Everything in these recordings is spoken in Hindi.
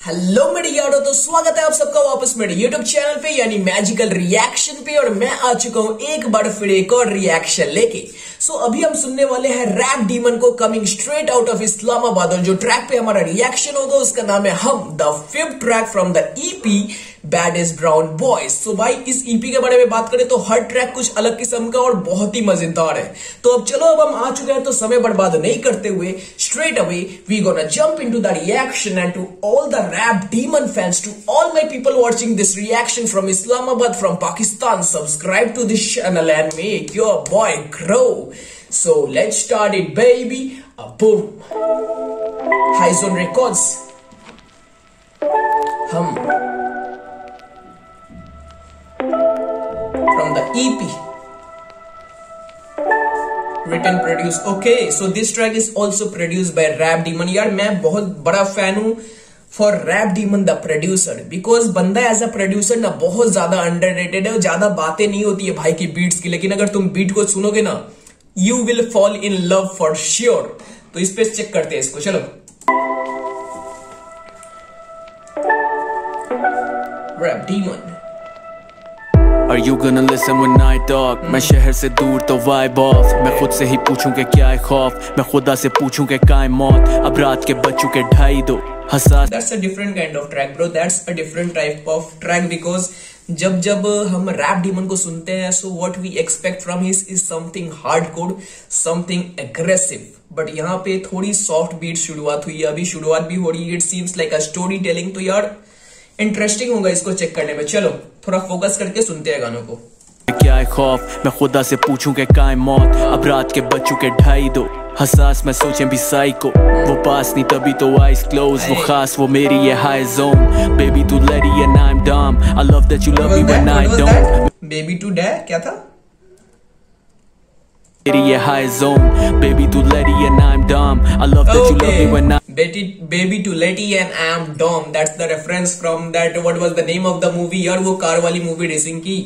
हेलो मेरे यारो, तो स्वागत है आप सबका वापस मेरे यूट्यूब चैनल पे यानी मैजिकल रिएक्शन पे। और मैं आ चुका हूं एक बार फिर एक और रिएक्शन लेके। अभी हम सुनने वाले हैं रैप डीमन को coming straight out of Islamabad. और जो ट्रैक पे हमारा रिएक्शन होगा उसका नाम है Hum, the 5th track from the EP baddest brown boys. So भाई इस ईपी के बारे में बात करें तो हर ट्रैक कुछ अलग किस्म का और बहुत ही मजेदार है। तो अब चलो, अब हम आ चुके हैं तो समय बर्बाद नहीं करते हुए straight away we gonna jump into the reaction. And to all the rap demon fans, to all my people watching this reaction from Islamabad, from Pakistan, subscribe to this channel and make your boy grow. So let's start it, baby. Boom. High Zone Records. Hum. From the EP. Written, produced. Okay, so this track is also produced by Rap Demon. यार मैं बहुत बड़ा फैन हूँ for Rap Demon the producer, because बंदा एज अ प्रोड्यूसर ना बहुत ज्यादा अंडररेटेड है। ज्यादा बातें नहीं होती है भाई की बीट्स की, लेकिन अगर तुम बीट को सुनोगे ना you will fall in love for sure. तो इस पे चेक करते हैं इसको, चलो। Rap Demon. Are you gonna listen when I talk? मैं शहर से दूर तो vibe off। मैं खुद से ही पूछूं कि क्या है खौफ, मैं खुदा से पूछूं कि क्या है मौत। अब रात के बज चुके 2:30 हसास। That's a different kind of track, bro. That's a different type of track because जब हम रैप डीमन को सुनते हैं so what we expect from his is something hardcore, something aggressive. But यहाँ पे थोड़ी सॉफ्ट बीट शुरुआत हुई है, अभी शुरुआत भी हो रही है। It seems like a story telling. तो यार इंटरेस्टिंग होगा इसको चेक करने में। चलो थोड़ा फोकस करके सुनते हैं गानों को। क्या है खौफ, मैं खुदा से पूछूं कि क्या है मौत। अब रात के बज चुके 2:30 हसास, मैं सोचे भी साइको। वो पास नहीं तभी तो आइज क्लोज, वो खास वो मेरी ये हाई जोन। बेबी टू Letty and I am Dom, I love that you love me when I don't. Baby today क्या था? मेरी ये हाई जोन। बेबी टू Letty and I am Dom, I love that you love me when I. Baby to Letty and I am Dom. That's the reference from that. What was the name of the movie? यार वो कार वाली मूवी रेसिंग की,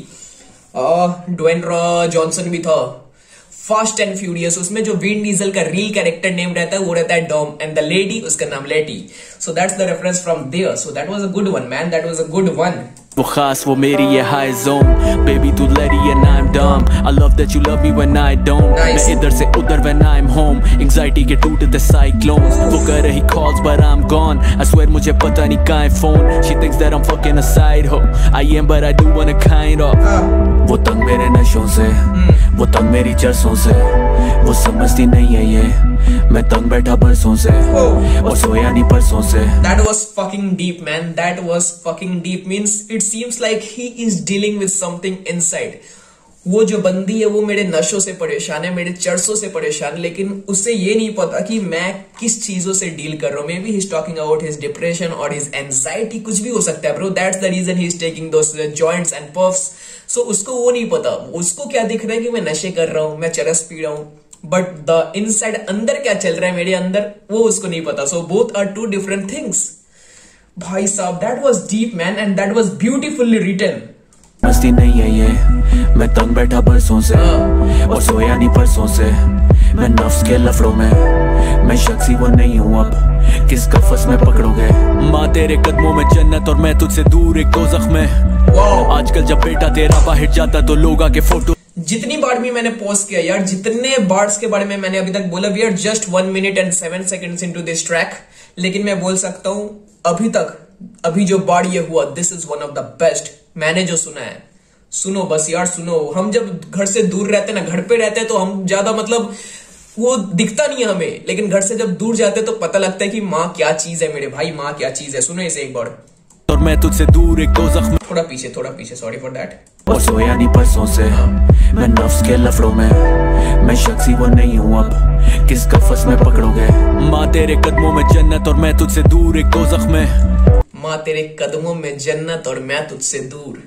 ड्वेन जॉनसन भी था, फास्ट एंड फ्यूरियस। उसमें जो विन डीजल का रियल कैरेक्टर नेम रहता है वो रहता है डॉम एंड द लेडी उसका नाम Letty. So that's the reference from there. So that was a good one man, that was a good one. वो खास वो मेरी ये हाई जोन। बेबी टू Letty and I am Dom, I love that you love me when I don't. मैं इधर से उधर when I am home, anxiety के टूटते साइक्लोन्स। वो कर रही calls but I am gone, I swear मुझे पता नहीं कहाँ है phone. She thinks that I am fucking a side ho, I am but I do want a kind of. वो तंग मेरे नशों से, वो तंग मेरी चरसों से, वो समझती नहीं है ये मैं तंग बैठा बरसों से और सोया नहीं परसों से। That was fucking deep, man. That was fucking deep. Means it seems like he is dealing with something inside. वो जो बंदी है वो मेरे नशों से परेशान है, मेरे चरसों से परेशान, लेकिन उसे ये नहीं पता कि मैं किस चीजों से डील कर रहा हूँ। Maybe he is talking about his depression और हिज एंजाइटी, कुछ भी हो सकता है bro. That's the reason he is taking those joints and puffs. So उसको वो नहीं पता, उसको क्या दिख रहा है कि मैं नशे कर रहा हूँ, मैं चरस पी रहा हूँ, बट द इनसाइड अंदर क्या चल रहा है मेरे अंदर वो उसको नहीं पता। So both are two different things. भाई साहब that was deep man and that was beautifully written. मस्ती नहीं है ये मैं तंग बैठा बरसों से और सोया नहीं परसों से। मैं नफ्स के लफड़ों में मैं शख्सी वो नहीं हूँ, अब किस कफस में पकड़ोगे। माँ तेरे कदमों में जन्नत और मैं तुझसे दूर एक दोज़ख में। आजकल जब बेटा तेरा बाहर जाता तो लोग आके फोटो। जितनी बार भी मैंने पोस्ट किया यार, जितने बार्ड्स के बारे में मैंने अभी तक बोला, we are just 1 minute and 7 seconds into this track। लेकिन मैं बोल सकता हूं अभी तक अभी जो बार्ड ये हुआ, this is one of the best मैंने जो सुना है। सुनो बस यार सुनो। हम जब घर से दूर रहते हैं ना, घर पे रहते हैं तो हम ज्यादा मतलब वो दिखता नहीं है हमें, लेकिन घर से जब दूर जाते हैं तो पता लगता है कि माँ क्या चीज है मेरे भाई, माँ क्या चीज है। सुनो इसे एक बार। और मैं तुझसे दूर एक दोज़ख में। थोड़ा पीछे, सॉरी फॉर दैट। और सोया नहीं परसों से मैं नफ्स के लफड़ों में मैं शख्सी वो नहीं हूँ, अब किस कफस में पकड़ोगे। माँ तेरे कदमों में जन्नत और मैं तुझसे दूर एक दोज़ख में। माँ तेरे कदमों में जन्नत और मैं तुझसे दूर।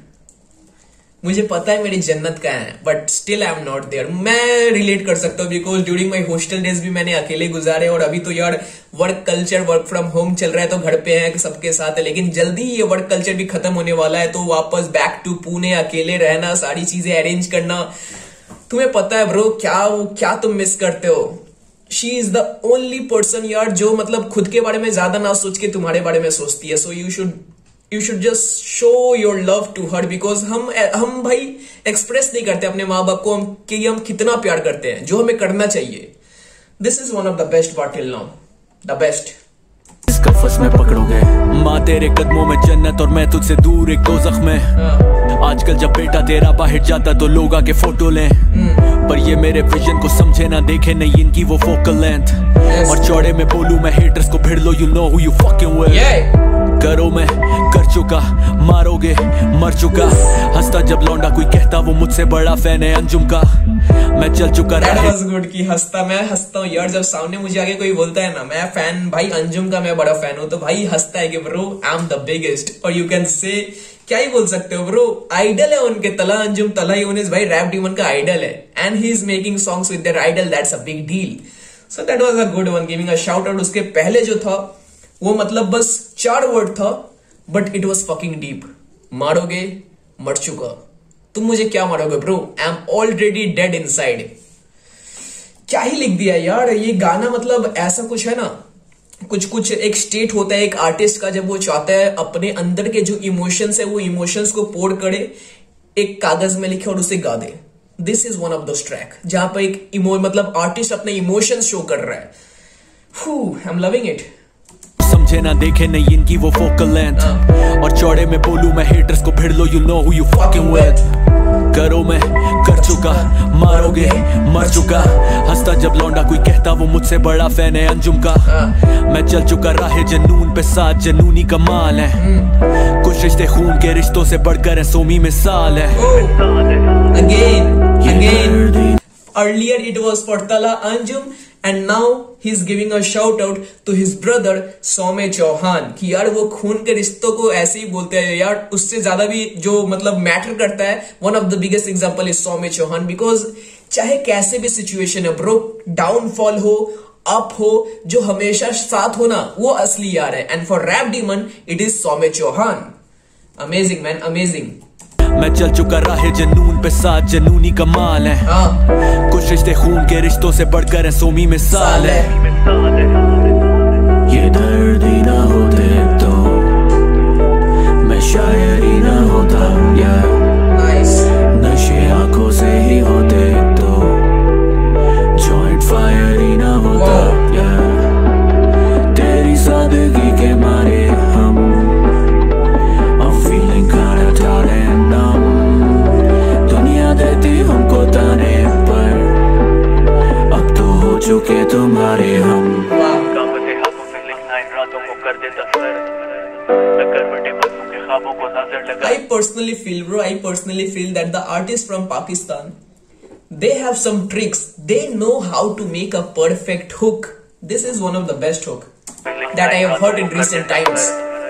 मुझे पता है मेरी जन्नत का है but still I am not there. मैं रिलेट कर सकता हूँ because during my hostel days भी मैंने अकेले गुजारे, और अभी तो यार work culture, work from home चल रहा है तो घर पे है सबके साथ है, लेकिन जल्दी ये वर्क कल्चर भी खत्म होने वाला है। तो वापस बैक टू पुणे, अकेले रहना, सारी चीजें अरेंज करना। तुम्हें पता है ब्रो क्या तुम मिस करते हो? She is the only person यार जो मतलब खुद के बारे में ज्यादा ना सोच के तुम्हारे बारे में सोचती है. So you should just show your love to her, because हम भाई एक्सप्रेस नहीं करते अपने माँ बाप को कि हम कितना प्यार करते हैं, जो हमें करना चाहिए. This is one of the best part till now, the best. इसका फस में पकड़ोगे माँ तेरे कदमों में जन्नत और मैं तुझसे दूर एक दोज़ख में. आजकल जब बेटा तेरा बाहर जाता तो लोग आके फोटो लें, पर ये मेरे विजन को समझे ना देखे नहीं इनकी वो फोकल लेंथ. और चौड़े में बोलूं मैं हेटर्स को भिड़ लो, you know who you fucking with. करो मैं कर चुका, मारोगे मर चुका. हंसता जब लौंडा कोई कहता वो मुझसे बड़ा फैन है अंजुम का. मैं चल चुका गुड की मैं हंसता हूँ यार जब सामने मुझे आगे कोई बोलता है ना मैं फैन भाई अंजुम का मैं बड़ा फैन हूँ, तो भाई हंसता है कि bro I am the biggest. और यू कैन से क्या ही बोल सकते हो ब्रो, आइडल है उनके. तला अंजुम, तला यूनिस भाई रैप डीमन का आइडल है, and he is making songs with their idol. That's a big deal. So that was a good one, giving a shout out. उसके पहले जो था वो मतलब बस 4 वर्ड था, but it was fucking deep. मारोगे मर चुका, तुम मुझे क्या मारोगे bro, I am already dead inside. क्या ही लिख दिया यार ये गाना. मतलब ऐसा कुछ है ना, कुछ एक स्टेट होता है एक आर्टिस्ट का, जब वो चाहता है अपने अंदर के जो इमोशंस है वो इमोशंस को पोर करे, एक कागज में लिखे और उसे गा दे. This is one of those track जहां पर एक मतलब आर्टिस्ट अपने इमोशंस शो कर रहा है. I am loving it. समझे ना देखे नहीं इनकी वो फोकल लेंथ. और चौड़े में बोलूं मैं हेटर्स को भिड़ लो, you know who you fucking with. करो मैं कर चुका, मारोगे मर चुका. हंसता जब लौंडा कोई कहता वो मुझसे बड़ा फैन है अंजुम का. मैं चल चुका राह जनून पे, साथ जनूनी कमाल है. कुछ रिश्ते खून के रिश्तों से बढ़कर है, सोमी मिसाल है. Again. Earlier it was for Tala Anjum, and now he's giving a shout out to his brother सौम्य चौहान. कि यार वो खून के रिश्तों को ऐसे ही बोलते हैं यार, उससे ज्यादा भी जो मतलब मैटर करता है. One of the biggest example is Saumya Chauhan, because चाहे कैसे भी सिचुएशन है ब्रो, डाउनफॉल हो अप हो, जो हमेशा साथ होना वो असली यार है. And for Rap Demon it is Saumya Chauhan. Amazing man, amazing. मैं चल चुका राह जनून पे, साथ जनूनी कमाल है. कुछ रिश्ते खून के रिश्तों से बढ़कर है, सोमी मिसाल है. ये दर्द ही ना होते तो मैं शायर ही ना होता. नशे आंखों से ही होते तो जॉइंट फायर ही ना होता. तेरी सादगी के मारे हम feeling kinda tired and numb. दुनिया देती हमको ताने पर अब तो हो चुके तुम्हारे हम. कांपते हाथों से लिखना इन रातों को कर देता सर. मैं करवटें बदलूं के ख्वाबों को नजर लगा. I personally feel that the artists from Pakistan, they have some tricks. They know how to make a perfect hook. This is one of the best hook that I have heard in recent times.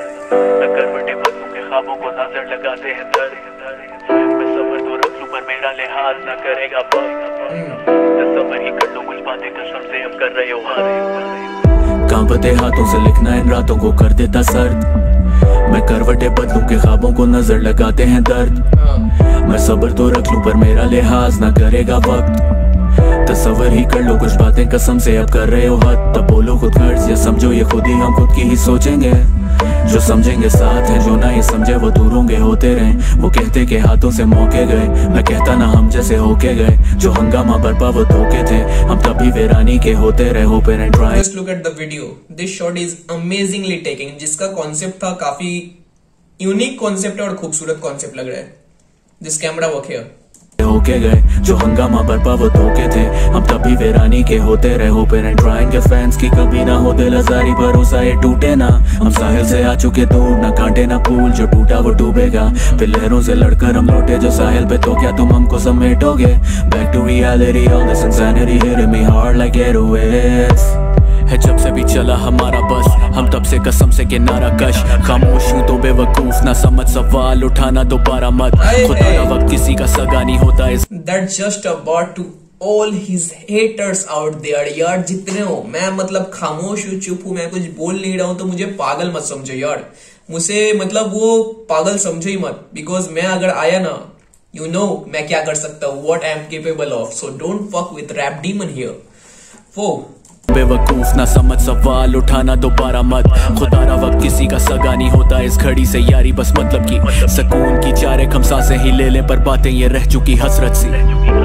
ख्वाबों को नजर लगाते हैं दर्द. मैं सबर तो रख लूं पर मेरा लिहाज ना करेगा वक्त. सबर ही कर लो कुछ बातें कसम से अब कर रहे हो हार. कांपते हाथों से लिखना इन रातों को कर देता सर्द. मैं करवटें बदलूं के ख्वाबों को नजर लगाते हैं दर्द. मैं सबर तो रख लूं पर मेरा लिहाज ना करेगा वक्त. तसव्वुर ही कर लो कुछ बातें कसम से अब कर रहे हो हद. तब बोलो खुद गर्ज या समझो ये खुद ही हम खुद की ही सोचेंगे. जो समझेंगे साथ है, जो ना ये समझे वो दूर होंगे होते रहे. वो कहते के हाथों से मौके गए, मैं कहता ना हम जैसे होके गए. जो हंगामा बरपा वो धोखे थे, हम तभी वीरानी के होते रहे. Hope and try. Just look at the video. This shot is amazingly taking. जिसका कॉन्सेप्ट था काफी यूनिक कॉन्सेप्ट है और खूबसूरत कॉन्सेप्ट लग रहा है. This camera work here. होके गए जो हंगामा बरपा वो धोखे थे, हम तभी वीरानी के होते रहे. होप एंड ट्राइंग के फैंस की कभी ना हो दिल आजारी, भरोसा ये टूटे ना. हम साहिल से आ चुके दूर, ना कांटे ना फूल, जो टूटा वो डूबेगा. फिर लहरों से लड़कर हम लौटे जो साहिल पे, तो क्या तुम हमको समेटोगे. Back to reality, all this insanity hitting me hard like airwaves. है जब से भी चला हमारा बस, हम तब से कसम से के नारा कश. खामोश हूँ तो बेवकूफ, ना समझ सवाल उठाना दोबारा मत. खुदा का वक्त किसी का सगा नहीं होता. That's just about to all his haters out there यार, जितने हो. मैं मतलब खामोश हूँ, चुप हूँ, मैं कुछ बोल नहीं रहा हूँ, तो मुझे पागल मत समझो यार. मुझे मतलब वो पागल समझो ही मत, बिकॉज मैं अगर आया ना, you know मैं क्या कर सकता हूँ, what I am capable of. So don't fuck with rap demon here. वो बेवकूफ ना समझ सवाल उठाना दोबारा मत, खुदारा वक्त किसी का सगा नहीं होता, इस घड़ी से यारी बस मतलब की सुकून की चार एक हम सांसें ही ले लें, पर बातें ये रह चुकी हसरत सी।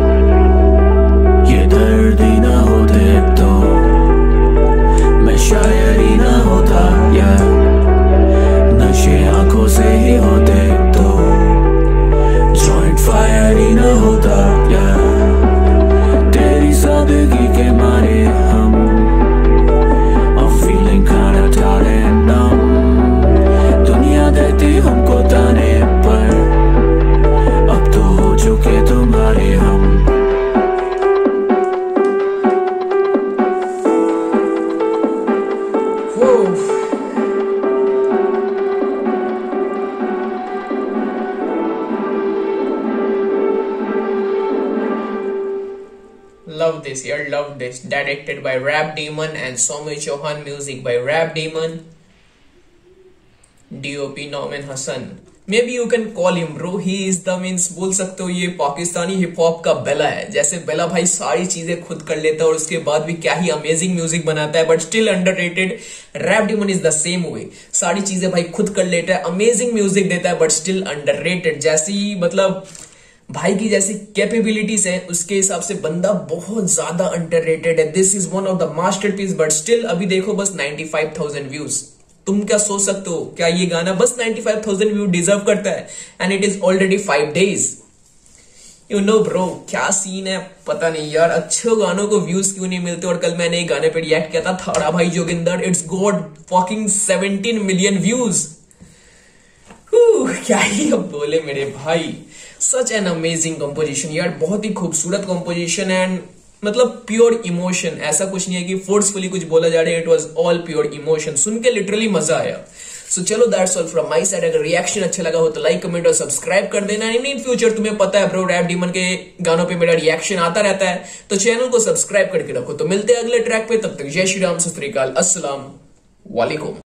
ये दर्द ही ना होते तो मैं शायर ही ना होता, या नशे आंखों से ही होते तो जॉइंट फायर ही ना होता, या तेरी सादगी के मारे हम I'm feeling kinda tired and numb, दुनिया देती हमको ताने पर अब तो हो चुके तुम्हारे हम। Love this, yeah, love this. Directed by Rap Demon and Soumya Chauhan, music by Rap Demon, DOP Norman Hassan. Maybe you can call him bro. He is the means बोल सकते हो ये पाकिस्तानी हिप हॉप का बेला है। जैसे बेला भाई सारी चीजें खुद कर लेता है और उसके बाद भी क्या ही अमेजिंग म्यूजिक बनाता है, but still underrated. Rap Demon is the same way, सारी चीजें भाई खुद कर लेता है, अमेजिंग म्यूजिक देता है, बट स्टिल अंडररेटेड। जैसी मतलब भाई की जैसी कैपेबिलिटीज है उसके हिसाब से बंदा बहुत ज्यादा अंडररेटेड है। This is one of the masterpiece, but still अभी देखो बस 95,000 व्यूज। तुम क्या सोच सकते हो, क्या ये गाना बस 95,000 व्यू डिजर्व करता है? And it is already 5 days। You know bro, क्या सीन है पता नहीं यार, अच्छे गानों को व्यूज क्यों नहीं मिलते। और कल मैंने एक गाने पे रिएक्ट किया था, थाड़ा भाई Joginder, it's got fucking 17 million views. क्या ही अब बोले मेरे भाई। सच एन अमेजिंग कंपोजिशन यार, बहुत ही खूबसूरत कंपोजिशन एंड मतलब प्योर इमोशन। ऐसा कुछ नहीं है कि फोर्सफुली कुछ बोला जा रहा है, it was all pure emotion. सुन के लिटरली मजा आया। सो चलो that's all from my side. अगर रिएक्शन अच्छा लगा हो तो लाइक कमेंट और सब्सक्राइब कर देना। इन फ्यूचर तुम्हें पता है ब्रो, रैप डीमन के गानों पे मेरा रिएक्शन आता रहता है, तो चैनल को सब्सक्राइब करके रखो। तो मिलते हैं अगले ट्रैक पे, तब तक जय श्री राम, सत श्री अकाल, अस्सलाम वालेकुम।